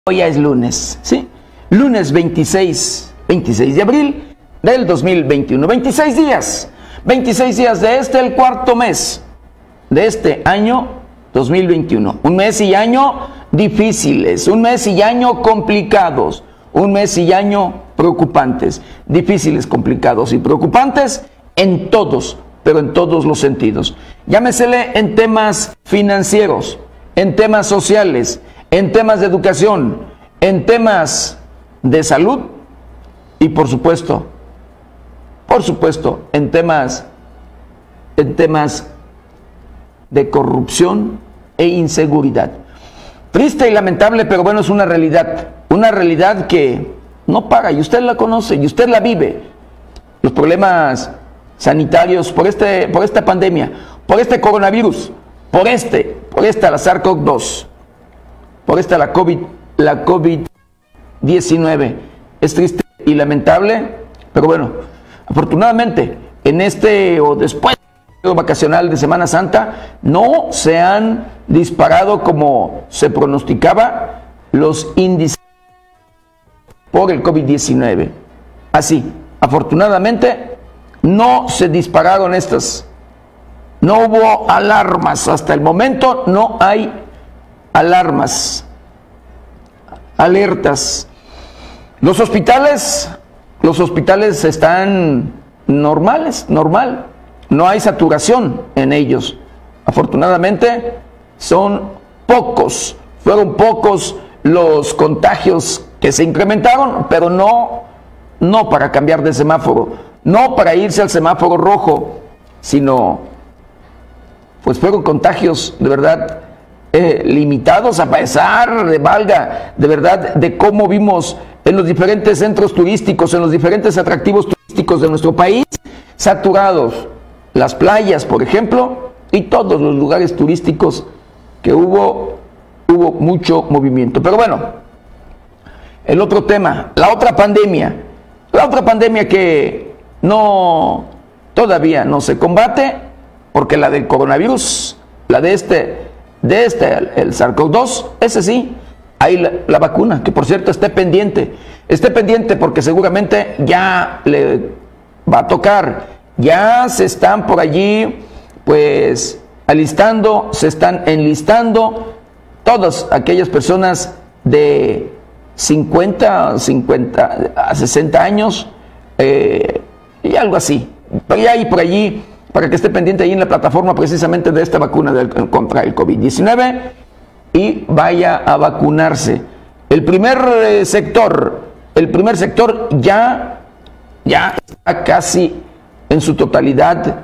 Hoy ya es lunes, ¿sí? Lunes 26 de abril del 2021. 26 días de el cuarto mes de este año 2021. Un mes y año difíciles, un mes y año complicados, un mes y año preocupantes, difíciles, complicados y preocupantes en todos, pero en todos los sentidos. Llámesele en temas financieros, en temas sociales, en temas de educación, en temas de salud y por supuesto, en temas de corrupción e inseguridad. Triste y lamentable, pero bueno, es una realidad que no para, y usted la conoce, y usted la vive. Los problemas sanitarios por esta pandemia, por este coronavirus, por la SARS-CoV-2, por la COVID-19. Es triste y lamentable, pero bueno, afortunadamente, después del vacacional de Semana Santa, no se han disparado como se pronosticaba los índices por el COVID-19. Así, afortunadamente, no se dispararon no hubo alarmas, hasta el momento no hay alertas. Los hospitales están normal, no hay saturación en ellos. Afortunadamente fueron pocos los contagios que se incrementaron, pero no para cambiar de semáforo, no para irse al semáforo rojo, sino pues fueron contagios de verdad limitados, a pesar de verdad de cómo vimos en los diferentes centros turísticos, en los diferentes atractivos turísticos de nuestro país, saturados, las playas, por ejemplo, y todos los lugares turísticos que hubo mucho movimiento. Pero bueno, el otro tema, la otra pandemia que todavía no se combate, porque la del coronavirus, la de el SARS-CoV-2, ese sí, hay la vacuna, que por cierto esté pendiente porque seguramente ya le va a tocar, ya se están por allí pues alistando, se están enlistando todas aquellas personas de 50 a 60 años y algo así, pero ya hay por allí, para que esté pendiente ahí en la plataforma precisamente de esta vacuna contra el COVID-19 y vaya a vacunarse. El primer sector ya está casi en su totalidad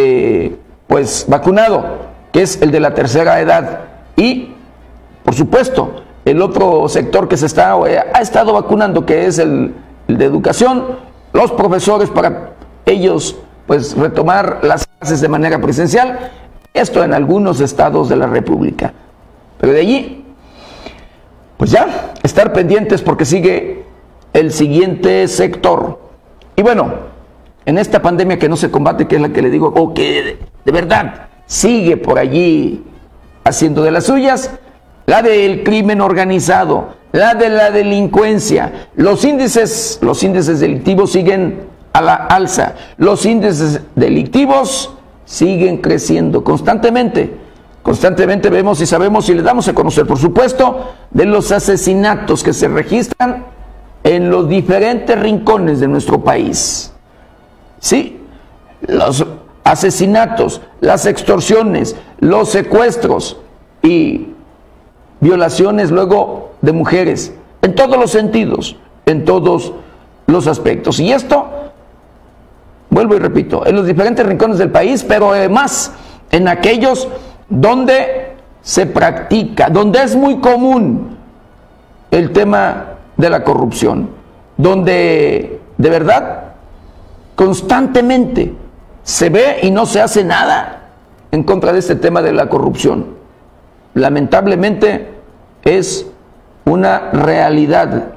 pues vacunado, que es el de la tercera edad. Y por supuesto, el otro sector que ha estado vacunando, que es el de educación, los profesores, para ellos pues retomar las clases de manera presencial, esto en algunos estados de la República. Pero de allí, pues ya, estar pendientes porque sigue el siguiente sector. Y bueno, en esta pandemia que no se combate, que es la que le digo, o que de verdad sigue por allí haciendo de las suyas, la del crimen organizado, la de la delincuencia, los índices delictivos siguen a la alza, los índices delictivos siguen creciendo constantemente vemos y sabemos y le damos a conocer, por supuesto, de los asesinatos que se registran en los diferentes rincones de nuestro país. Sí, los asesinatos, las extorsiones, los secuestros y violaciones luego de mujeres, en todos los sentidos, en todos los aspectos. Y esto, vuelvo y repito, en los diferentes rincones del país, pero además en aquellos donde se practica, donde es muy común el tema de la corrupción, donde de verdad constantemente se ve y no se hace nada en contra de este tema de la corrupción. Lamentablemente es una realidad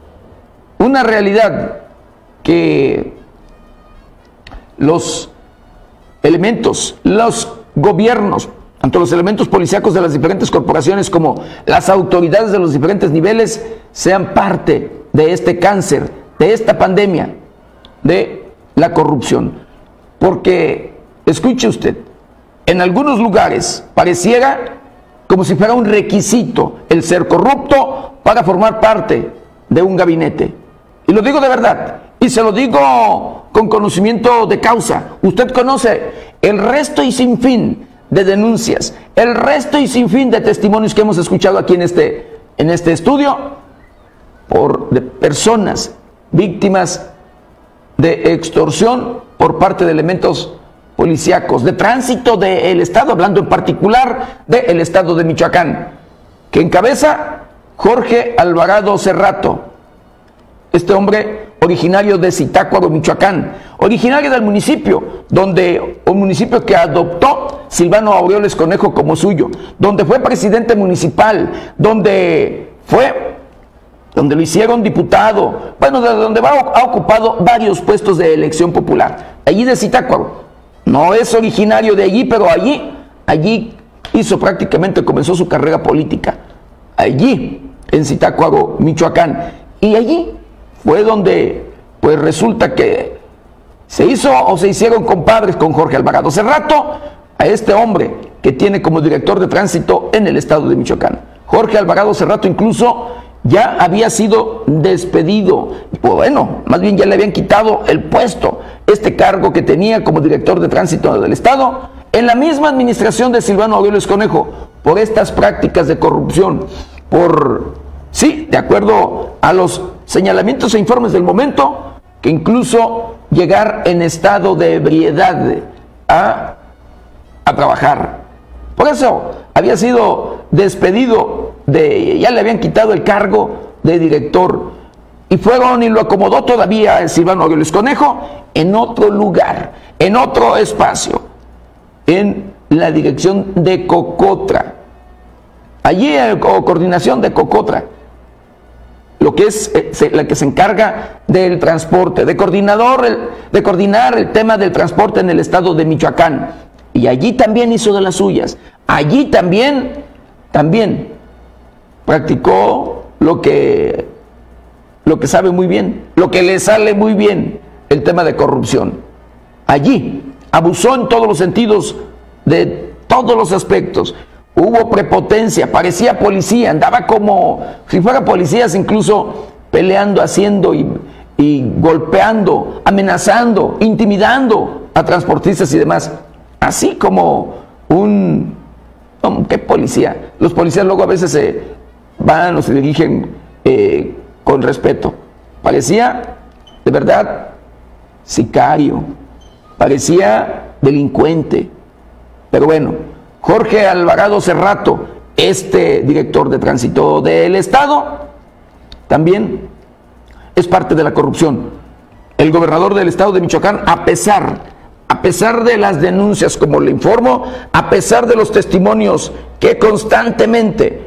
que los elementos, los gobiernos tanto los elementos policíacos de las diferentes corporaciones como las autoridades de los diferentes niveles sean parte de este cáncer, de esta pandemia, de la corrupción. Porque, escuche usted, en algunos lugares pareciera como si fuera un requisito el ser corrupto para formar parte de un gabinete. Y lo digo de verdad, y se lo digo con conocimiento de causa. Usted conoce el resto y sin fin de denuncias, el resto y sin fin de testimonios que hemos escuchado aquí en este estudio de personas víctimas de extorsión por parte de elementos policíacos, de tránsito del Estado, hablando en particular del Estado de Michoacán, que encabeza Jorge Alvarado Cerrato, este hombre originario de Zitácuaro, Michoacán, originario del municipio, un municipio que adoptó Silvano Aureoles Conejo como suyo, donde fue presidente municipal, donde lo hicieron diputado, bueno, donde ha ocupado varios puestos de elección popular, allí de Zitácuaro. No es originario de allí, pero allí comenzó su carrera política, allí en Zitácuaro, Michoacán, y allí fue donde pues resulta que se hicieron compadres con Jorge Alvarado Cerrato, a este hombre que tiene como director de tránsito en el estado de Michoacán. Jorge Alvarado Cerrato incluso ya había sido despedido, bueno, más bien ya le habían quitado el puesto, este cargo que tenía como director de tránsito del estado, en la misma administración de Silvano Aureoles Conejo, por estas prácticas de corrupción, de acuerdo a los señalamientos e informes del momento, que incluso llegar en estado de ebriedad a trabajar. Por eso había sido despedido, ya le habían quitado el cargo de director, y fueron y lo acomodó todavía Silvano Aureoles Conejo en otro lugar, en otro espacio, en la dirección de Cocotra, allí en coordinación de Cocotra, lo que es la que se encarga del transporte, de coordinar el tema del transporte en el estado de Michoacán. Y allí también hizo de las suyas. Allí también practicó lo que sabe muy bien, lo que le sale muy bien, el tema de corrupción. Allí abusó en todos los sentidos, de todos los aspectos. Hubo prepotencia, parecía policía, andaba como si fuera policías, incluso peleando, haciendo y golpeando, amenazando, intimidando a transportistas y demás. Así como ¿qué policía? Los policías luego a veces se van o se dirigen con respeto. Parecía, de verdad, sicario, parecía delincuente. Pero bueno, Jorge Alvarado Cerrato, este director de tránsito del estado, también es parte de la corrupción. El gobernador del estado de Michoacán, a pesar de las denuncias, como le informo, a pesar de los testimonios que constantemente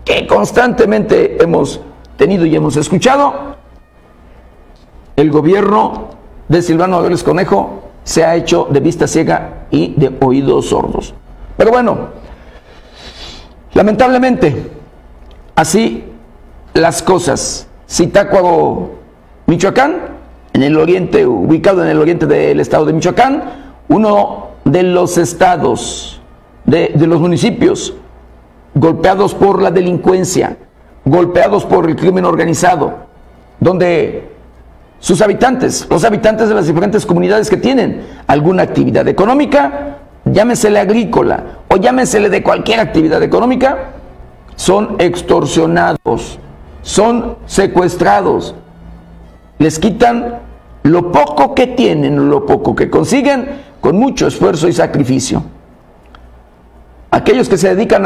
hemos tenido y hemos escuchado, el gobierno de Silvano Aureoles Conejo se ha hecho de vista ciega y de oídos sordos. Pero bueno, lamentablemente, así las cosas. Zitácuaro, Michoacán, ubicado en el oriente del estado de Michoacán, uno de los estados, de los municipios golpeados por la delincuencia, golpeados por el crimen organizado, donde sus habitantes, los habitantes de las diferentes comunidades que tienen alguna actividad económica, llámesele agrícola o llámesele de cualquier actividad económica, son extorsionados, son secuestrados, les quitan lo poco que tienen, lo poco que consiguen con mucho esfuerzo y sacrificio. Aquellos que se dedican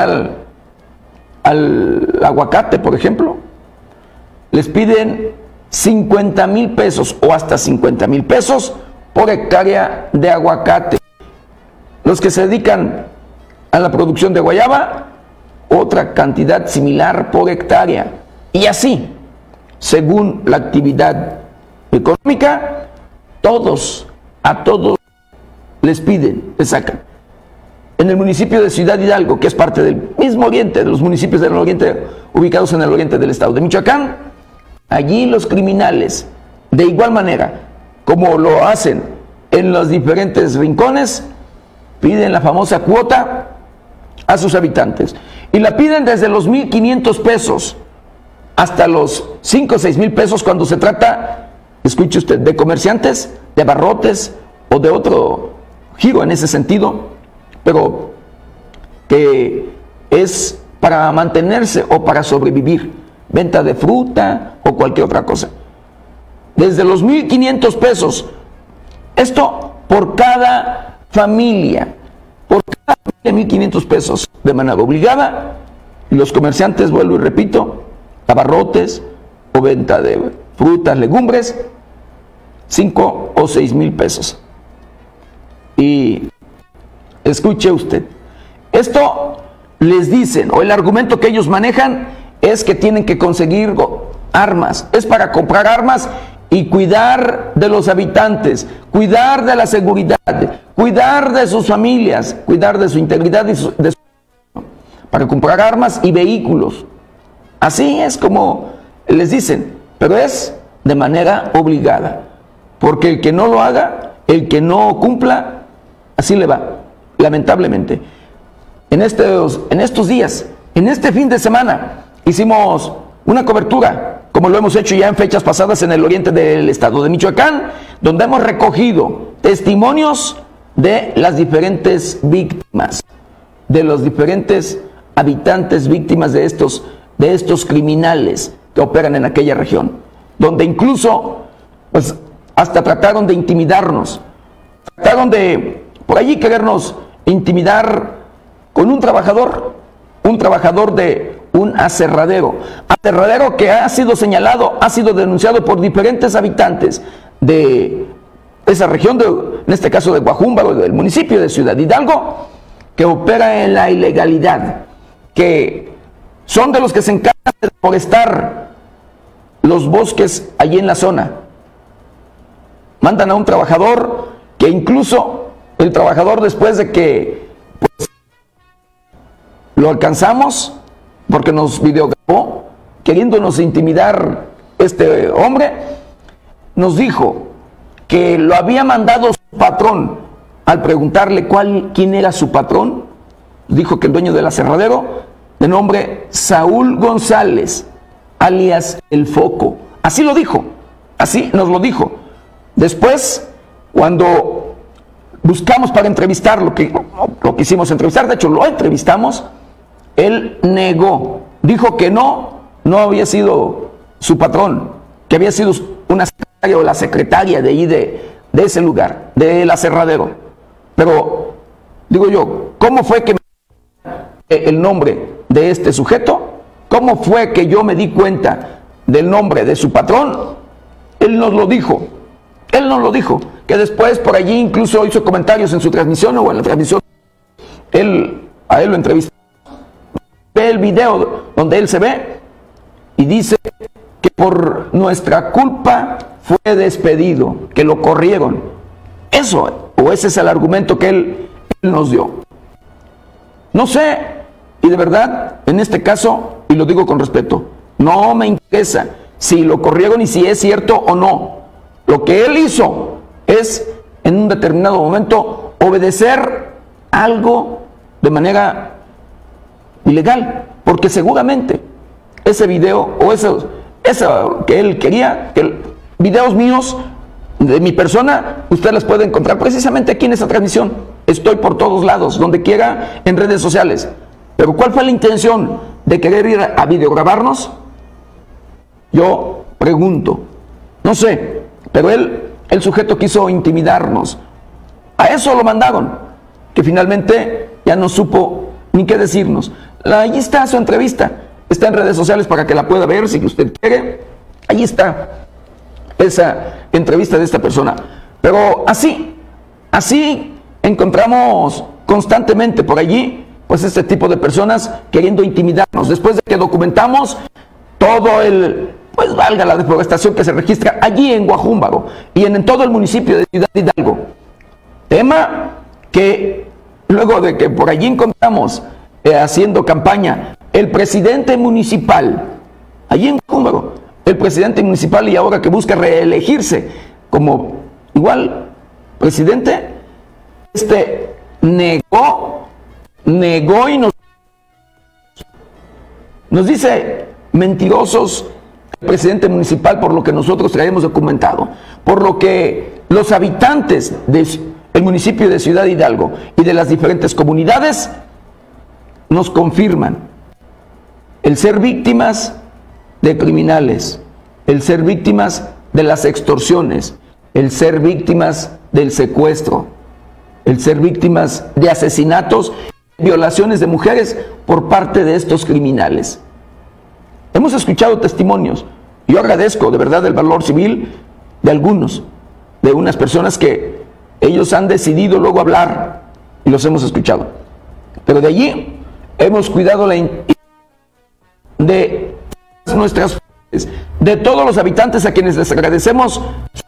al aguacate, por ejemplo, les piden 50,000 pesos o hasta 50,000 pesos por hectárea de aguacate. Los que se dedican a la producción de guayaba, otra cantidad similar por hectárea. Y así, según la actividad económica, a todos les piden, les sacan. en el municipio de Ciudad Hidalgo, que es parte del mismo oriente, de los municipios del oriente ubicados en el oriente del estado de Michoacán, allí los criminales, de igual manera como lo hacen en los diferentes rincones, piden la famosa cuota a sus habitantes. Y la piden desde los 1,500 pesos hasta los 5 o 6 mil pesos cuando se trata, escuche usted, de comerciantes, de abarrotes o de otro giro en ese sentido, pero que es para mantenerse o para sobrevivir, venta de fruta o cualquier otra cosa. Desde los 1,500 pesos, esto por cada familia, 1,500 pesos de manera obligada, y los comerciantes, vuelvo y repito, abarrotes o venta de frutas, legumbres, 5 o 6 mil pesos. Y escuche usted, esto les dicen, o el argumento que ellos manejan es que tienen que conseguir armas, es para comprar armas y cuidar de los habitantes, cuidar de la seguridad, cuidar de sus familias, cuidar de su integridad para comprar armas y vehículos. Así es como les dicen, pero es de manera obligada, porque el que no lo haga, el que no cumpla, así le va, lamentablemente. En estos días, en este fin de semana, hicimos una cobertura, como lo hemos hecho ya en fechas pasadas en el oriente del estado de Michoacán, donde hemos recogido testimonios de las diferentes víctimas, de los diferentes habitantes víctimas de estos criminales que operan en aquella región, donde incluso pues hasta trataron de intimidarnos, trataron de por allí querernos intimidar con un trabajador de un aserradero que ha sido señalado, ha sido denunciado por diferentes habitantes de esa región, en este caso de Guajúmbaro, del municipio de Ciudad Hidalgo, que opera en la ilegalidad, que son de los que se encargan de deforestar los bosques allí en la zona. Mandan a un trabajador que incluso el trabajador, después de que pues, lo alcanzamos, porque nos videograbó, queriéndonos intimidar este hombre, nos dijo que lo había mandado su patrón. Al preguntarle quién era su patrón, dijo que el dueño del aserradero, de nombre Saúl González, alias El Foco. Así lo dijo, así nos lo dijo. Después, cuando buscamos para entrevistarlo, lo quisimos entrevistar, de hecho lo entrevistamos, él negó, dijo que no había sido su patrón, que había sido una secretaria o la secretaria de ahí de ese lugar, del aserradero. Pero, digo yo, ¿cómo fue que el nombre de este sujeto? ¿Cómo fue que yo me di cuenta del nombre de su patrón? Él nos lo dijo, que después por allí incluso hizo comentarios en su transmisión o en la transmisión, a él lo entrevistó, ve el video donde él se ve y dice que por nuestra culpa fue despedido, que lo corrieron. Eso, o ese es el argumento que él nos dio. No sé, y de verdad, en este caso, y lo digo con respeto, no me interesa si lo corrieron y si es cierto o no. Lo que él hizo es, en un determinado momento, obedecer algo de manera ilegal, porque seguramente ese video o eso que él quería, videos míos de mi persona, usted las puede encontrar precisamente aquí en esta transmisión. Estoy por todos lados, donde quiera, en redes sociales. Pero ¿cuál fue la intención de querer ir a videograbarnos? Yo pregunto, no sé, pero el sujeto quiso intimidarnos. A eso lo mandaron, que finalmente ya no supo ni qué decirnos. Allí está su entrevista, está en redes sociales para que la pueda ver si usted quiere. Allí está esa entrevista de esta persona. Pero así encontramos constantemente por allí pues este tipo de personas queriendo intimidarnos, después de que documentamos todo pues valga la deforestación que se registra allí en Guajúmbaro y en todo el municipio de Ciudad Hidalgo. Tema que luego de que por allí encontramos haciendo campaña el presidente municipal, allí en Cúmbaro, el presidente municipal, y ahora que busca reelegirse como igual presidente, negó y nos dice mentirosos el presidente municipal, por lo que nosotros traemos documentado, por lo que los habitantes del municipio de Ciudad Hidalgo y de las diferentes comunidades nos confirman el ser víctimas de criminales, el ser víctimas de las extorsiones, el ser víctimas del secuestro, el ser víctimas de asesinatos, violaciones de mujeres por parte de estos criminales. Hemos escuchado testimonios. Yo agradezco de verdad el valor civil de algunos, de unas personas que ellos han decidido luego hablar y los hemos escuchado. Pero de allí hemos cuidado de nuestras fuentes, de todos los habitantes a quienes les agradecemos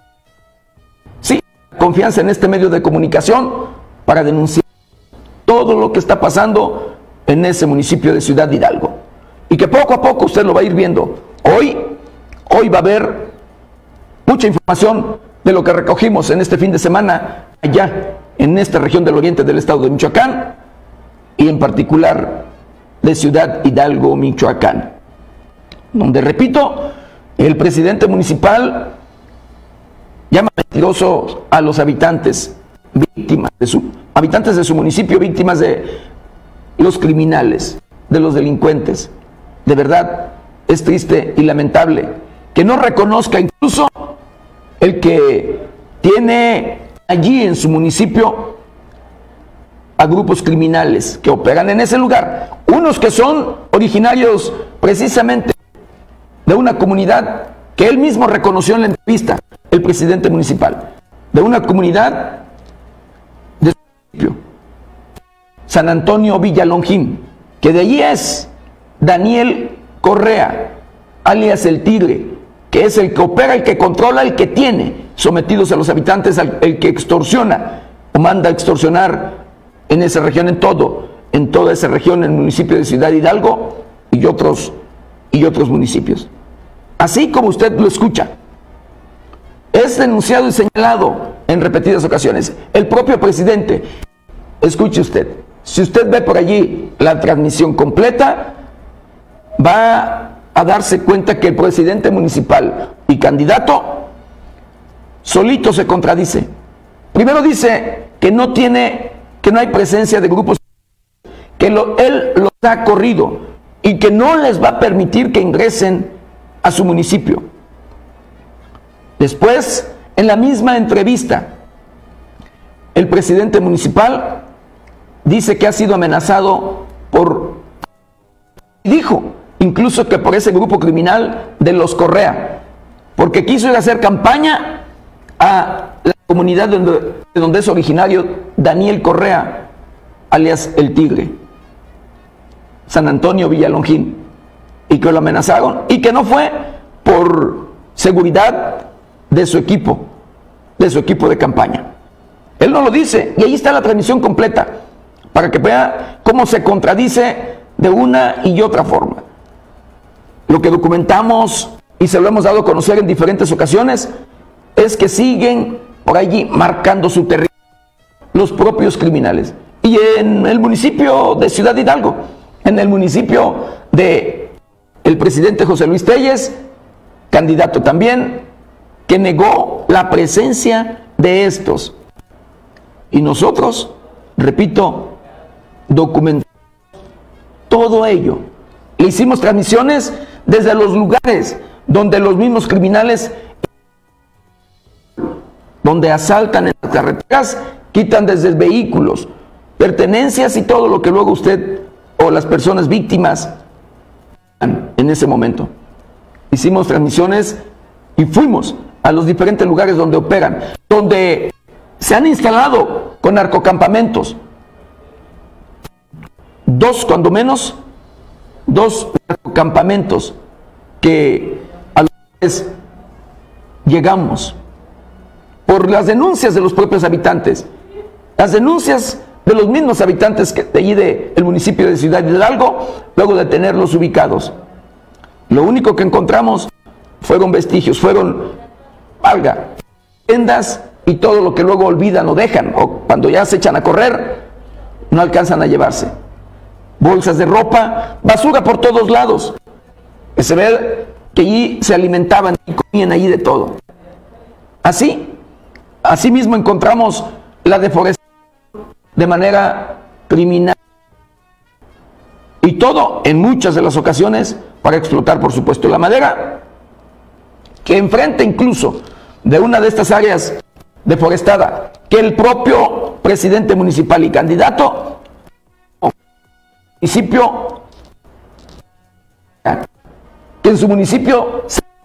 sí, confianza en este medio de comunicación para denunciar todo lo que está pasando en ese municipio de Ciudad Hidalgo. Y que poco a poco usted lo va a ir viendo. Hoy va a haber mucha información de lo que recogimos en este fin de semana allá en esta región del oriente del estado de Michoacán y en particular de Ciudad Hidalgo, Michoacán, donde, repito, el presidente municipal llama mentiroso a los habitantes, habitantes de su municipio, víctimas de los criminales, de los delincuentes. De verdad, es triste y lamentable que no reconozca incluso el que tiene allí en su municipio a grupos criminales que operan en ese lugar, unos que son originarios precisamente de una comunidad que él mismo reconoció en la entrevista, el presidente municipal, de una comunidad de su municipio, San Antonio Villalongín, que de allí es Daniel Correa, alias el Tigre, que es el que opera, el que controla, el que tiene sometidos a los habitantes, el que extorsiona o manda a extorsionar en esa región, en toda esa región, en el municipio de Ciudad Hidalgo y otros municipios. Así como usted lo escucha, es denunciado y señalado en repetidas ocasiones. El propio presidente, escuche usted, si usted ve por allí la transmisión completa, va a darse cuenta que el presidente municipal y candidato solito se contradice. Primero dice que no hay presencia de grupos, que él los ha corrido y que no les va a permitir que ingresen a su municipio. Después, en la misma entrevista, el presidente municipal dice que ha sido amenazado dijo incluso que por ese grupo criminal de los Correa, porque quiso ir a hacer campaña a la comunidad de donde es originario Daniel Correa, alias el Tigre, San Antonio Villalongín, y que lo amenazaron y que no fue por seguridad de su equipo de campaña. Él no lo dice, y ahí está la transmisión completa para que vea cómo se contradice de una y otra forma. Lo que documentamos y se lo hemos dado a conocer en diferentes ocasiones es que siguen por allí marcando su territorio los propios criminales. Y en el municipio de Ciudad Hidalgo, en el municipio de el presidente José Luis Telles, candidato también, que negó la presencia de estos. Y nosotros, repito, documentamos todo ello. Le hicimos transmisiones desde los lugares donde los mismos criminales, donde asaltan en las carreteras, quitan desde vehículos, pertenencias y todo lo que luego usted o las personas víctimas en ese momento. Hicimos transmisiones y fuimos a los diferentes lugares donde operan, donde se han instalado con narcocampamentos. Cuando menos, dos narcocampamentos que a los cuales llegamos por las denuncias de los propios habitantes, las denuncias de los mismos habitantes de allí del municipio de Ciudad Hidalgo, luego de tenerlos ubicados. Lo único que encontramos fueron vestigios, fueron, valga, prendas y todo lo que luego olvidan o dejan, o cuando ya se echan a correr, no alcanzan a llevarse. Bolsas de ropa, basura por todos lados. Se ve que allí se alimentaban y comían allí de todo. Así mismo encontramos la deforestación de manera criminal. Y todo, en muchas de las ocasiones, para explotar, por supuesto, la madera, que enfrente incluso de una de estas áreas deforestada, que el propio presidente municipal y candidato, municipio, que en su municipio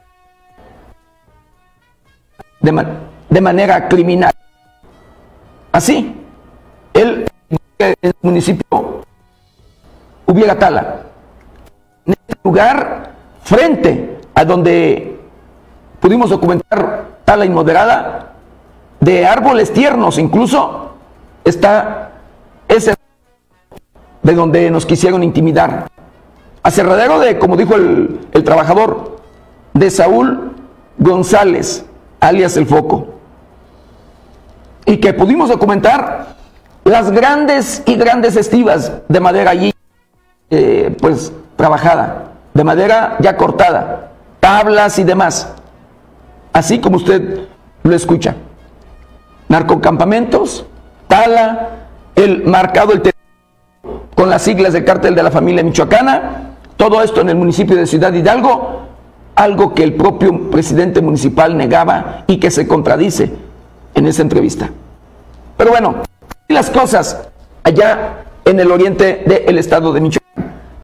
de manera criminal. Así, en el municipio hubiera tala. En este lugar, frente a donde pudimos documentar tala inmoderada de árboles tiernos, incluso está ese de donde nos quisieron intimidar. Aserradero de, como dijo el trabajador, de Saúl González, alias El Foco. Y que pudimos documentar las grandes estivas de madera allí, pues trabajada, de madera ya cortada, tablas y demás, así como usted lo escucha. Narcocampamentos, tala, el marcado con las siglas del cártel de la familia michoacana, todo esto en el municipio de Ciudad Hidalgo, algo que el propio presidente municipal negaba y que se contradice en esa entrevista. Pero bueno, las cosas allá en el oriente del estado de Michoacán.